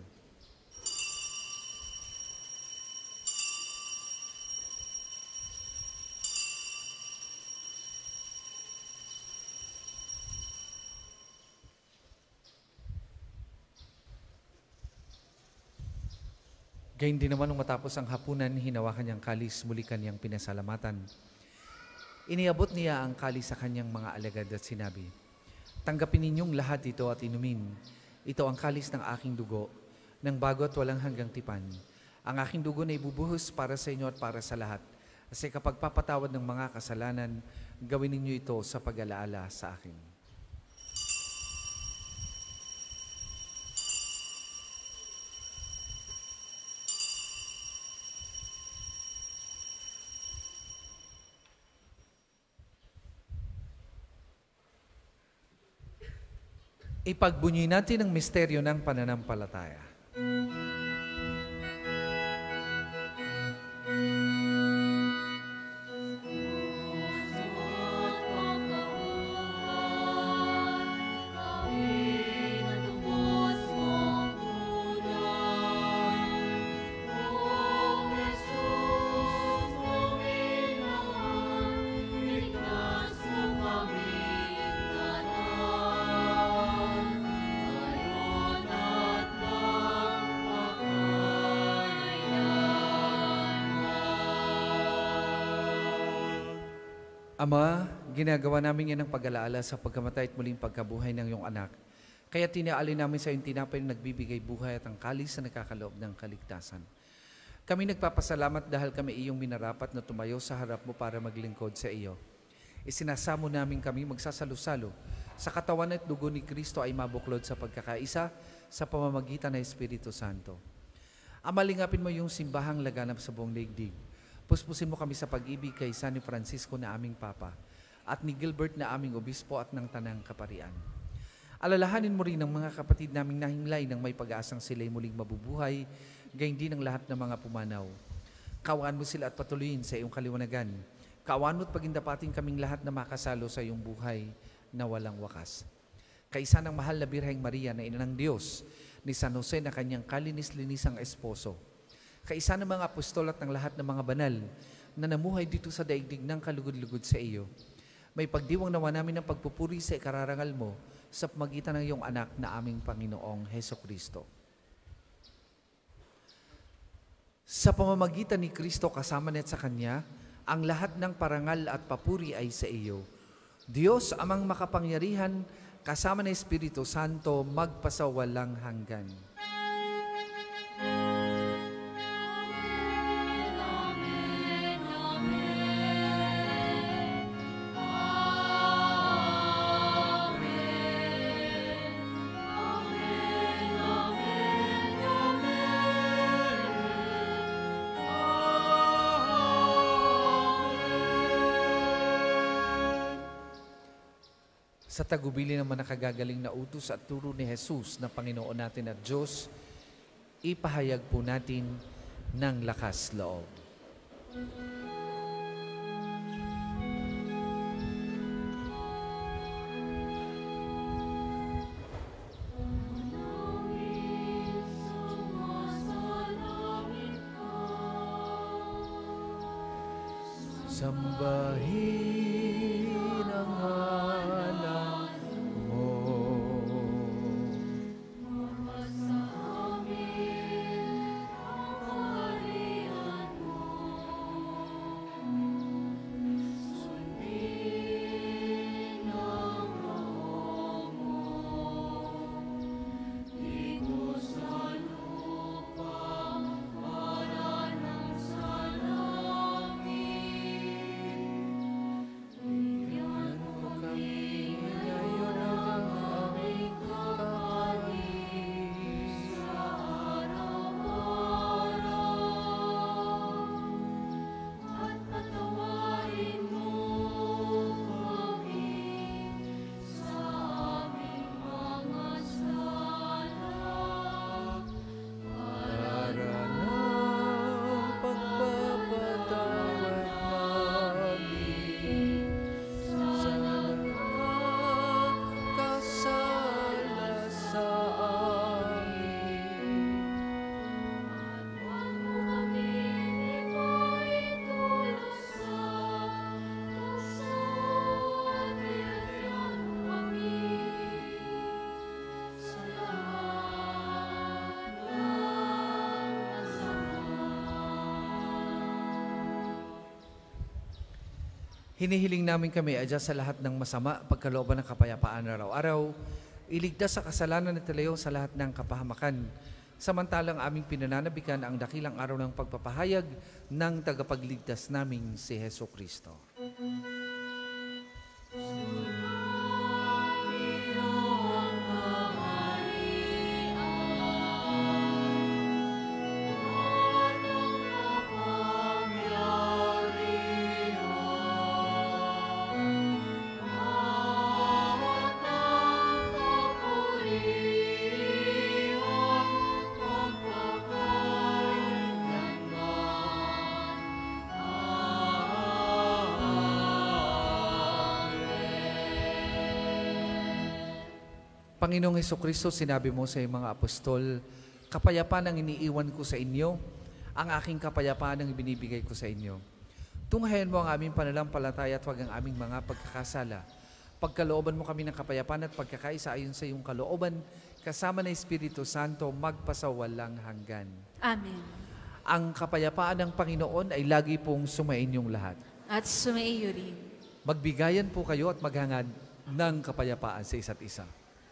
Gayun din naman nung matapos ang hapunan, hinawakan niyang kalis, muli kanyang pinasalamatan. Iniabot niya ang kalis sa kanyang mga alagad at sinabi, tanggapin ninyong lahat ito at inumin. Ito ang kalis ng aking dugo, ng bago at walang hanggang tipan. Ang aking dugo na ibubuhos para sa inyo at para sa lahat. Kasi kapag papatawad ng mga kasalanan, gawin ninyo ito sa pag-alaala sa akin. Ipagbunyi natin ang misteryo ng pananampalataya. Ama, ginagawa namin yan ng pag-alaala sa pagkamatay at muling pagkabuhay ng iyong anak. Kaya tinaali namin sa iyong tinapay na nagbibigay buhay at ang kalis na nakakaloob ng kaligtasan. Kami nagpapasalamat dahil kami iyong minarapat na tumayo sa harap mo para maglingkod sa iyo. Isinasamo namin kami magsasalo-salo sa katawan at dugo ni Kristo ay mabuklod sa pagkakaisa sa pamamagitan ng Espiritu Santo. Amalingapin mo yung simbahang laganap sa buong daigdig. Puspusin mo kami sa pag-ibig kay San Francisco na aming Papa at ni Gilbert na aming Obispo at ng Tanang Kaparian. Alalahanin mo rin ang mga kapatid naming nahimlay ng may pag-asang sila'y muling mabubuhay, gayon din ang lahat ng mga pumanaw. Kaawaan mo sila at patuloyin sa iyong kaliwanagan. Kaawaan mo at pagindapating kaming lahat na makasalo sa iyong buhay na walang wakas. Kaisa ng mahal na Birheng Maria na ina ng Diyos, ni San Jose na kanyang kalinis-linisang esposo, kaisa ng mga apostol at ng lahat ng mga banal na namuhay dito sa daigdig ng kalugod-lugod sa iyo, may pagdiwang nawa namin ng pagpupuri sa ikararangal mo sa pamagitan ng iyong anak na aming Panginoong Hesukristo. Sa pamamagitan ni Kristo kasama niya at sa Kanya, ang lahat ng parangal at papuri ay sa iyo. Diyos amang makapangyarihan, kasama ng Espiritu Santo, magpasawalang hanggan. Sa tagubili naman nakagagaling na utos at turo ni Jesus na Panginoon natin at Diyos, ipahayag po natin ng lakas loob. Sambahin ang ngalan mo. Mamasa amin ang kaharian mo. Sundin ang roon mo. Dito sa lupa para ng salangit. Bigyan mo kami ngayon ng aming kakanin sa araw-araw. At patawarin mo kami sa aming mga sala. Para ng pagpapatawad namin sa nagkasala sa amin. At huwag mo kaming ipaitulog sa tukso at bigyan mo kami sa lahat ng masama. Hinihiling namin kami adya sa lahat ng masama, pagkalooban ng kapayapaan araw-araw, iligtas sa kasalanan at talayo sa lahat ng kapahamakan, samantalang aming pinananabikan ang dakilang araw ng pagpapahayag ng tagapagligtas naming si Hesukristo. Panginoong Hesukristo, sinabi mo sa iyong mga apostol, kapayapaan ang iniiwan ko sa inyo, ang aking kapayapaan ang ibinibigay ko sa inyo. Tunghayan mo ang aming pananampalataya at huwag ang aming mga pagkakasala. Pagkalooban mo kami ng kapayapaan at pagkakaisa ayon sa iyong kalooban, kasama ng Espiritu Santo, magpasawalang hanggan. Amen. Ang kapayapaan ng Panginoon ay lagi pong sumainyong lahat. At sumaiyo rin. Magbigayan po kayo at maghangad ng kapayapaan sa isa't isa.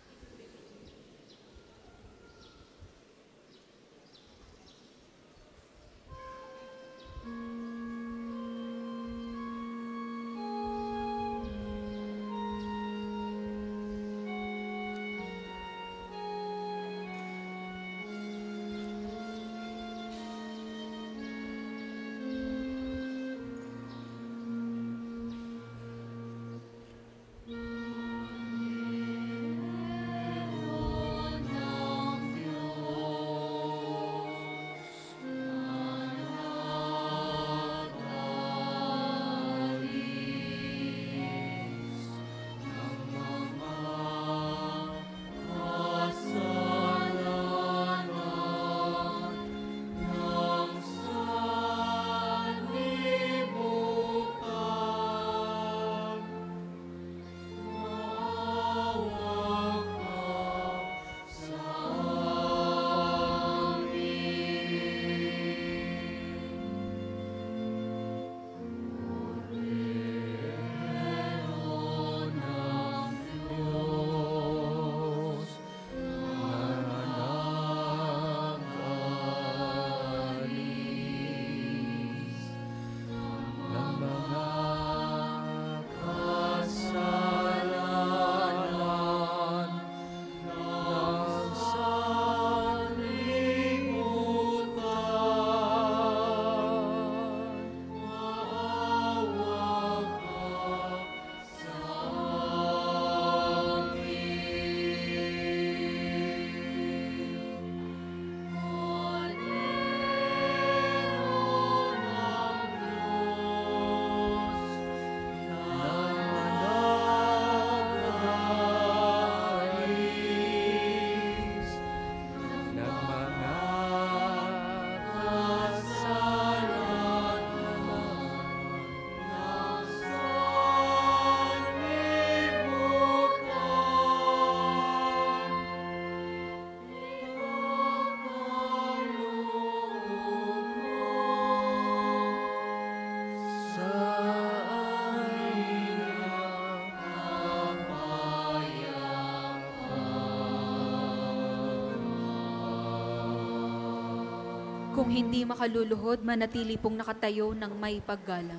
Kung hindi makaluluhod, manatili pong nakatayo ng may paggalang.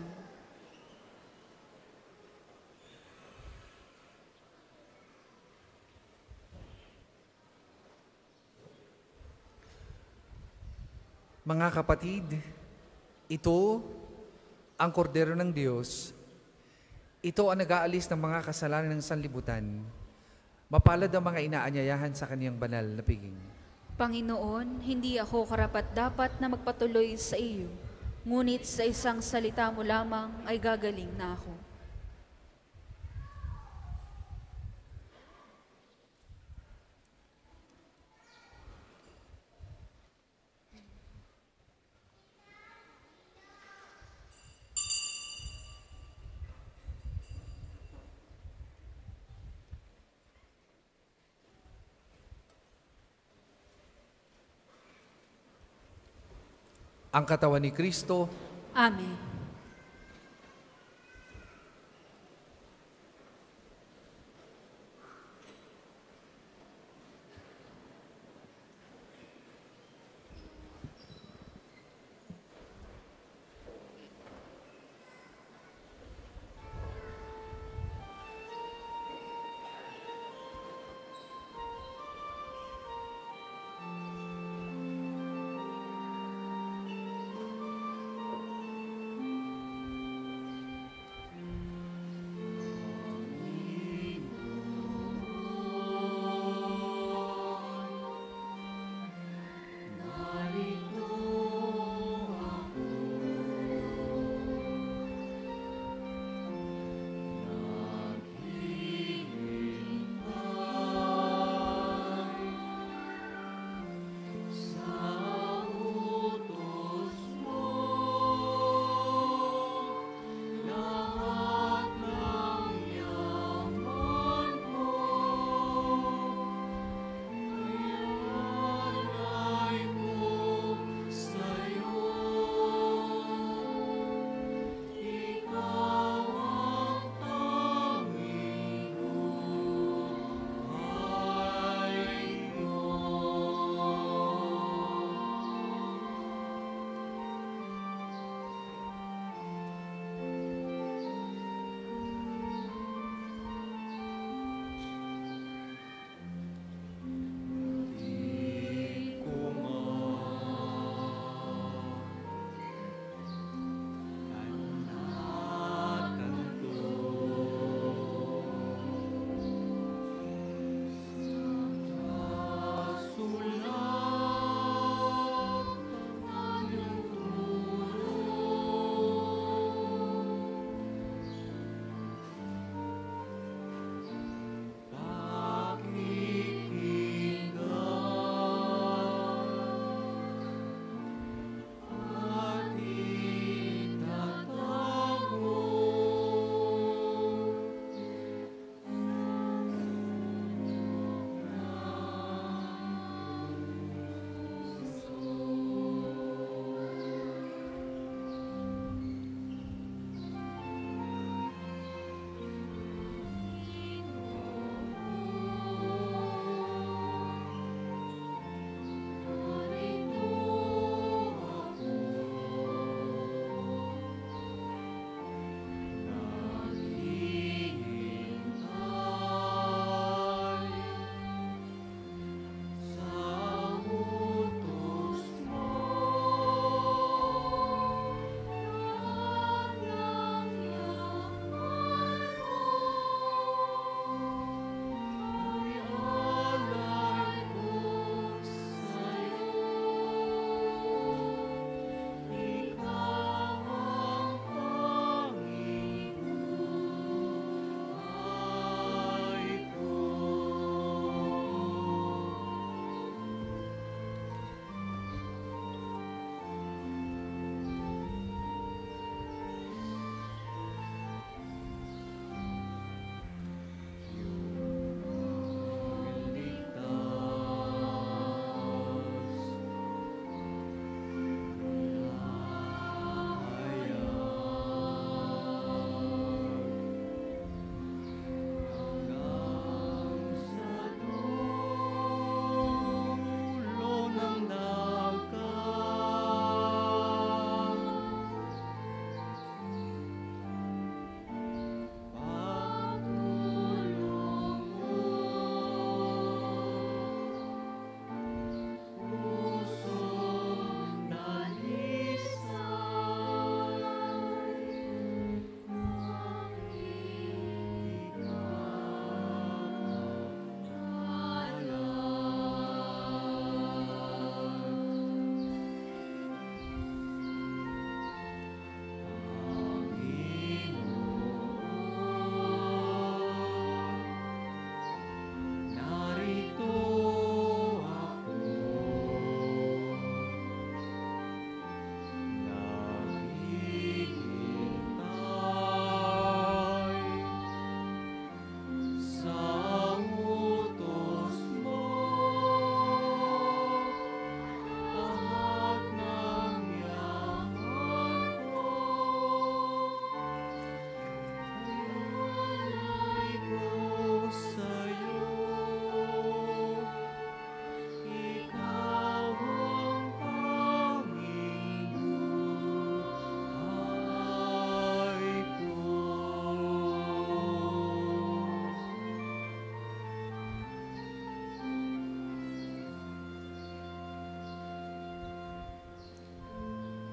Mga kapatid, ito ang kordero ng Diyos. Ito ang nag-aalis ng mga kasalanan ng sanlibutan. Mapalad ang mga inaanyayahan sa kaniyang banal na piging. Panginoon, hindi ako karapat-dapat na magpatuloy sa iyo, ngunit sa isang salita mo lamang ay gagaling na ako. Ang katawan ni Kristo. Amen.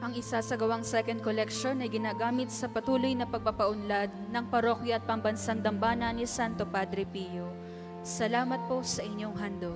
Ang isasagawang second collection ay ginagamit sa patuloy na pagpapaunlad ng parokya at pambansang dambana ni Santo Padre Pio. Salamat po sa inyong handog.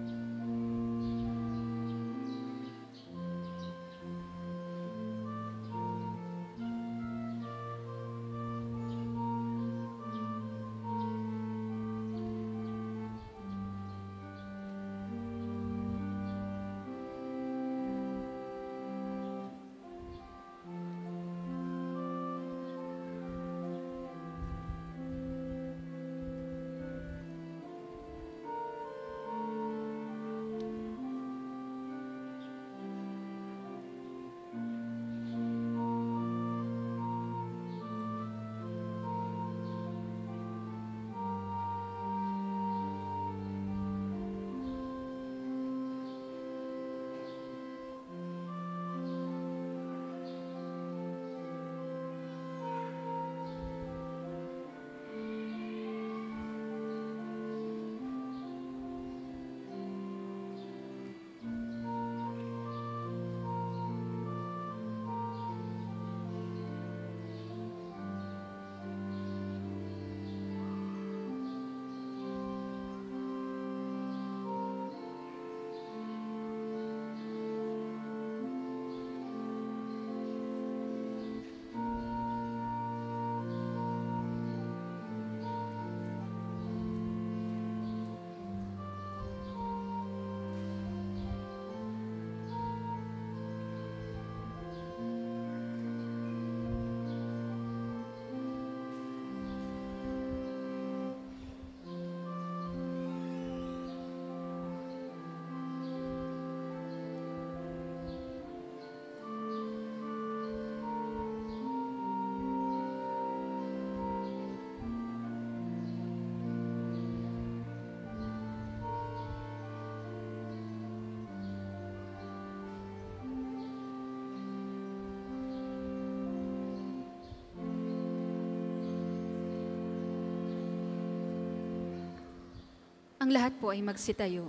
Ang lahat po ay magsitayo.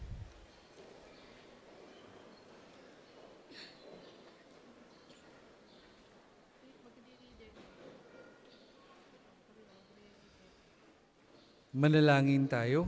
Manalangin tayo.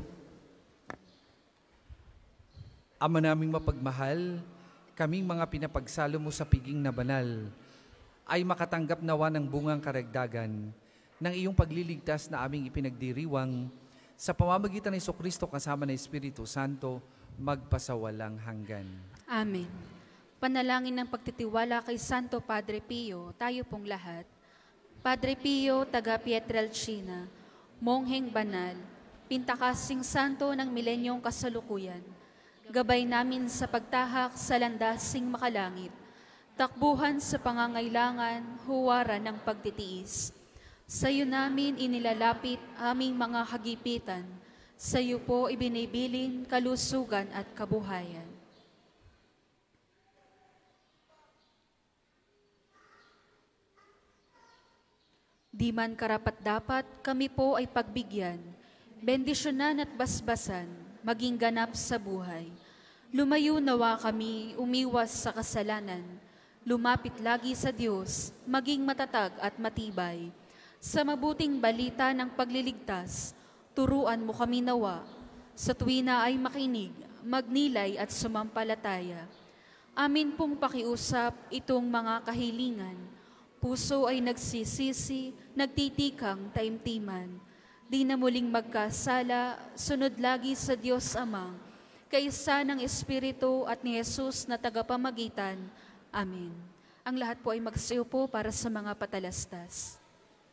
Ama naming mapagmahal, kaming mga pinapagsalo mo sa piging na banal, ay makatanggap nawa ng bungang karagdagan ng iyong pagliligtas na aming ipinagdiriwang sa pamamagitan ng Jesucristo kasama ng Espiritu Santo, magpasawalang hanggan. Amen. Panalangin ng pagtitiwala kay Santo Padre Pio, tayo pong lahat. Padre Pio, taga Pietrelcina, mongheng banal, pintakasing santo ng milenyong kasalukuyan, gabay namin sa pagtahak sa landasing makalangit, takbuhan sa pangangailangan, huwaran ng pagtitiis. Sa iyo namin inilalapit aming mga kagipitan, sa iyo po ibinibilin kalusugan at kabuhayan. Di man karapat-dapat, kami po ay pagbigyan, bendisyonan at basbasan, maging ganap sa buhay. Lumayo nawa kami, umiwas sa kasalanan, lumapit lagi sa Diyos, maging matatag at matibay. Sa mabuting balita ng pagliligtas, turuan mo kami nawa. Sa tuwina ay makinig, magnilay at sumampalataya. Amin pong pakiusap itong mga kahilingan. Puso ay nagsisisi, nagtitikang taimtiman. Di na muling magkasala, sunod lagi sa Diyos Ama, kaysa ng Espiritu at ni Jesus na tagapamagitan. Amen. Ang lahat po ay magsiupo para sa mga patalastas.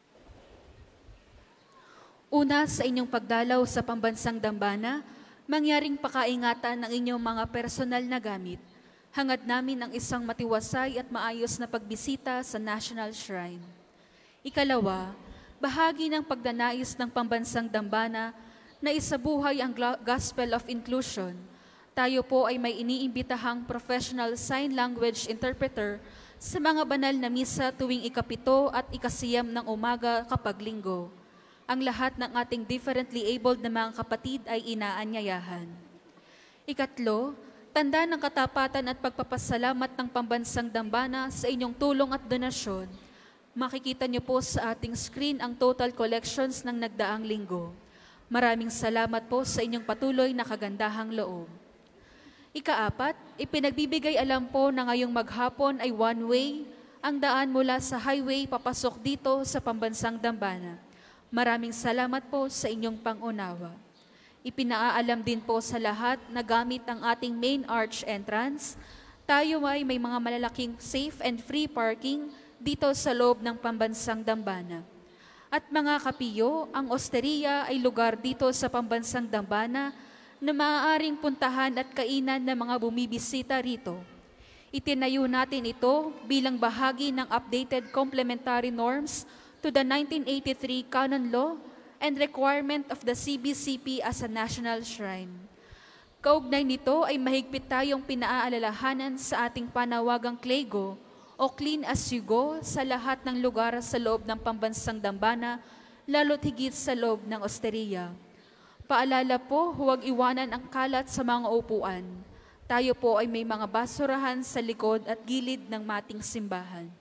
Una, sa inyong pagdalaw sa pambansang dambana, mangyaring pakaingatan ng inyong mga personal na gamit. Hangad namin ang isang matiwasay at maayos na pagbisita sa National Shrine. Ikalawa, bahagi ng pagdanais ng pambansang dambana na isabuhay ang Gospel of Inclusion. Tayo po ay may iniimbitahang professional sign language interpreter sa mga banal na misa tuwing ikapito at ikasiyam ng umaga kapag linggo. Ang lahat ng ating differently abled na mga kapatid ay inaanyayahan. Ikatlo, tanda ng katapatan at pagpapasalamat ng Pambansang Dambana sa inyong tulong at donasyon, makikita niyo po sa ating screen ang total collections ng nagdaang linggo. Maraming salamat po sa inyong patuloy na kagandahang loob. Ikaapat, ipinagbibigay alam po na ngayong maghapon ay one-way ang daan mula sa highway papasok dito sa Pambansang Dambana. Maraming salamat po sa inyong pangunawa. Ipinaalam din po sa lahat na gamit ang ating main arch entrance, tayo ay may mga malalaking safe and free parking dito sa loob ng Pambansang Dambana. At mga kapiyo, ang osteria ay lugar dito sa Pambansang Dambana na maaaring puntahan at kainan ng mga bumibisita rito. Itinayo natin ito bilang bahagi ng updated complementary norms to the nineteen eighty-three Canon Law and requirement of the C B C P as a national shrine. Kaugnay nito ay mahigpit tayong pinaalalahanan sa ating panawagang Clego o Clean as You Go sa lahat ng lugar sa loob ng Pambansang Dambana, lalo't higit sa loob ng osteria. Paalala po, huwag iwanan ang kalat sa mga upuan. Tayo po ay may mga basurahan sa likod at gilid ng mating simbahan.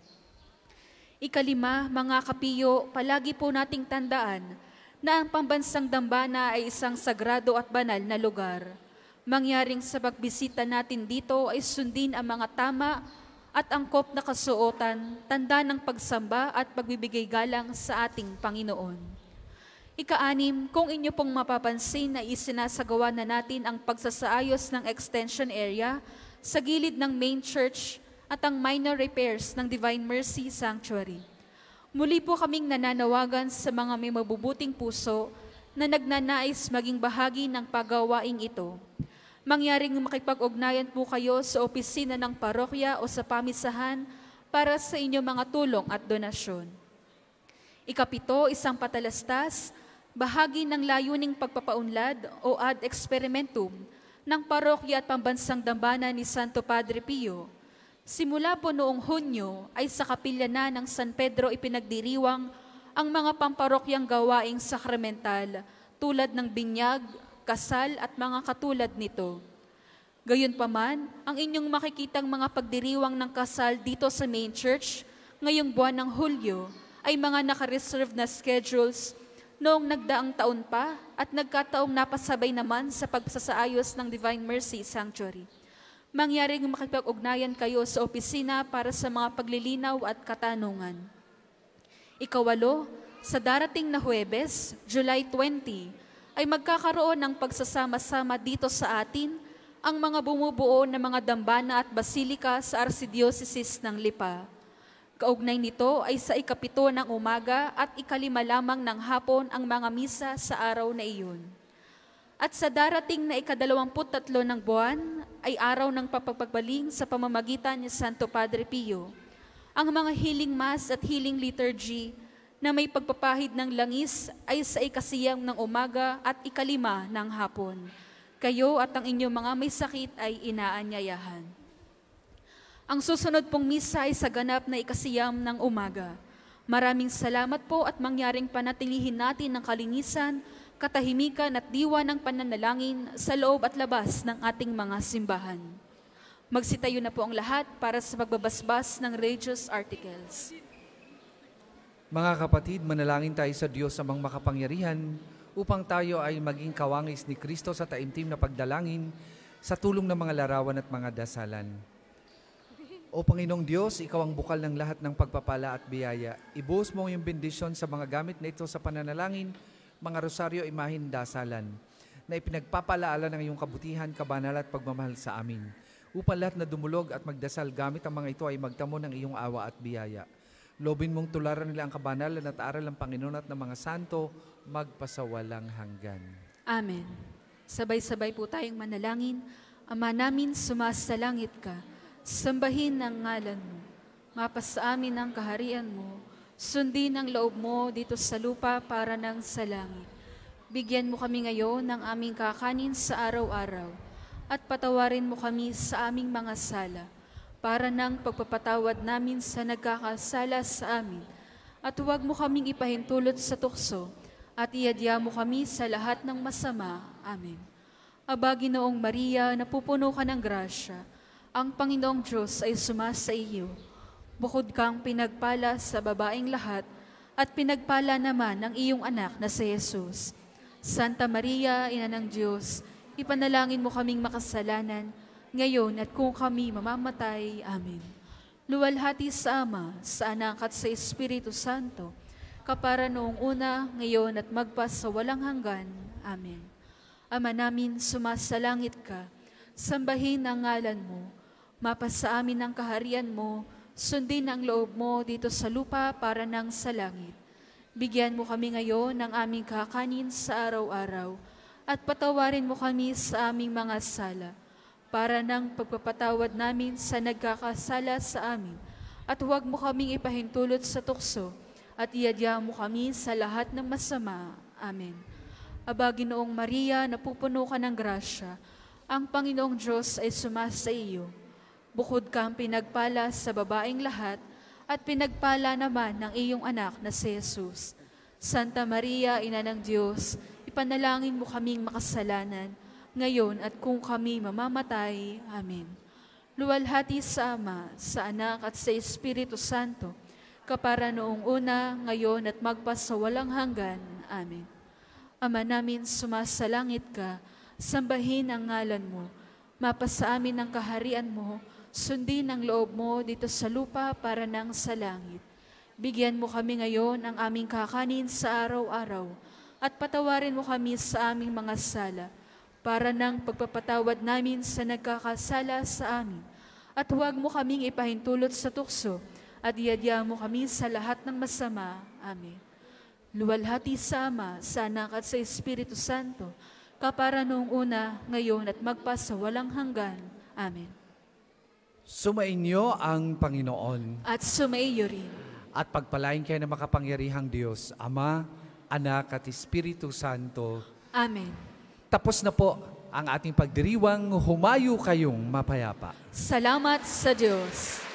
Ikalima, mga kapiyo, palagi po nating tandaan na ang Pambansang Dambana ay isang sagrado at banal na lugar. Mangyaring sa pagbisita natin dito ay sundin ang mga tama at angkop na kasuotan, tanda ng pagsamba at pagbibigay galang sa ating Panginoon. Ika-anim, kung inyo pong mapapansin na isinasagawa na natin ang pagsasaayos ng extension area sa gilid ng main church at ang minor repairs ng Divine Mercy Sanctuary. Muli po kaming nananawagan sa mga may mabubuting puso na nagnanais maging bahagi ng pagawaing ito. Mangyaring makipag-ugnayan po kayo sa opisina ng parokya o sa pamisahan para sa inyong mga tulong at donasyon. Ikapito, isang patalastas, bahagi ng layuning pagpapaunlad o ad experimentum ng parokya at Pambansang Dambana ni Santo Padre Pio. Simula po noong Hunyo ay sa kapilya na ng San Pedro ipinagdiriwang ang mga pamparokyang gawaing sakramental tulad ng binyag, kasal at mga katulad nito. Gayunpaman, ang inyong makikitang mga pagdiriwang ng kasal dito sa main church ngayong buwan ng Hulyo ay mga nakareserve na schedules noong nagdaang taon pa at nagkataong napasabay naman sa pagsasaayos ng Divine Mercy Sanctuary. Mangyaring makipag-ugnayan kayo sa opisina para sa mga paglilinaw at katanungan. Ikawalo, sa darating na Huwebes, July twentieth, ay magkakaroon ng pagsasama-sama dito sa atin ang mga bumubuo na mga dambana at basilika sa Archdiocese ng Lipa. Kaugnay nito ay sa ikapito ng umaga at ikalima lamang ng hapon ang mga misa sa araw na iyon. At sa darating na ikadalawamput tatlo ng buwan ay araw ng papagbaling sa pamamagitan ni Santo Padre Pio. Ang mga healing mass at healing liturgy na may pagpapahid ng langis ay sa ikasiyam ng umaga at ikalima ng hapon. Kayo at ang inyong mga may sakit ay inaanyayahan. Ang susunod pong misa ay sa ganap na ikasiyam ng umaga. Maraming salamat po at mangyaring panatilihin natin ng kalinisan, katahimikan at diwa ng pananalangin sa loob at labas ng ating mga simbahan. Magsitayo na po ang lahat para sa pagbabasbas ng religious articles. Mga kapatid, manalangin tayo sa Diyos amang makapangyarihan upang tayo ay maging kawangis ni Kristo sa taimtim na pagdalangin sa tulong ng mga larawan at mga dasalan. O Panginoong Diyos, Ikaw ang bukal ng lahat ng pagpapala at biyaya. Ibuhos mo yung bendisyon sa mga gamit na ito sa pananalangin, mga rosaryo, imahin, dasalan, na ipinagpapalaala ng iyong kabutihan, kabanal at pagmamahal sa amin. Upang lahat na dumulog at magdasal gamit ang mga ito ay magtamo ng iyong awa at biyaya. Lobin mong tularan nila ang kabanalan at aral ng Panginoon at ng mga santo, magpasawalang hanggan. Amen. Sabay-sabay po tayong manalangin. Ama namin, sumasalangit ka. Sambahin ang ngalan mo. Mapasa amin ang kaharian mo. Sundin ang loob mo dito sa lupa para ng sa langit. Bigyan mo kami ngayon ng aming kakanin sa araw-araw at patawarin mo kami sa aming mga sala para ng pagpapatawad namin sa nagkakasala sa amin. At huwag mo kaming ipahintulot sa tukso at iadya mo kami sa lahat ng masama. Amen. Aba, Ginoong Maria, napupuno ka ng grasya, ang Panginoong Diyos ay sumasa iyo. Bukod kang pinagpala sa babaeng lahat, at pinagpala naman ang iyong anak na si Jesus. Santa Maria, Ina ng Diyos, ipanalangin mo kaming makasalanan, ngayon at kung kami mamamatay. Amen. Luwalhati sa Ama, sa Anak at sa Espiritu Santo, kapara noong una, ngayon at magpas sa walang hanggan. Amen. Ama namin, sumasalangit ka, sambahin ang ngalan mo, mapasa amin ang kaharian mo, sundin ang loob mo dito sa lupa para nang sa langit. Bigyan mo kami ngayon ng aming kakanin sa araw-araw, at patawarin mo kami sa aming mga sala, para nang pagpapatawad namin sa nagkakasala sa amin, at huwag mo kaming ipahintulot sa tukso, at iadya mo kami sa lahat ng masama. Amen. Aba, Ginoong Maria, napupuno ka ng grasya, ang Panginoong Diyos ay sumasa iyo. Bukod kang pinagpala sa babaeng lahat, at pinagpala naman ng iyong anak na si Jesus. Santa Maria, Ina ng Diyos, ipanalangin mo kaming makasalanan, ngayon at kung kami mamamatay. Amen. Luwalhati sa Ama, sa Anak at sa Espiritu Santo, kapara noong una, ngayon at magpas sa walang hanggan. Amen. Ama namin, sumasalangit ka, sambahin ang ngalan mo, mapasa amin ang kaharian mo, sundin ang loob mo dito sa lupa para nang sa langit. Bigyan mo kami ngayon ang aming kakanin sa araw-araw, at patawarin mo kami sa aming mga sala, para nang pagpapatawad namin sa nagkakasala sa amin. At huwag mo kaming ipahintulot sa tukso, at iadya mo kami sa lahat ng masama. Amen. Luwalhati sa Ama, sa Anak at sa Espiritu Santo, kapara noong una, ngayon at magpas sa walang hanggan. Amen. Sumainyo ang Panginoon. At sumaiyo rin. At pagpalain kayo ng makapangyarihang Diyos, Ama, Anak at Espiritu Santo. Amen. Tapos na po ang ating pagdiriwang, humayo kayong mapayapa. Salamat sa Diyos.